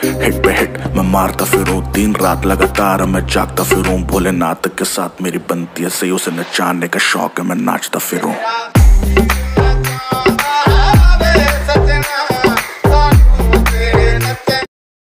Hit पे hit मैं मारता फिरूं, दिन रात लगातार मैं जागता फिरूं। भोलेनाथ के साथ मेरी बनती है सही, उसे नचाने का शौक है मैं नाचता फिरूं।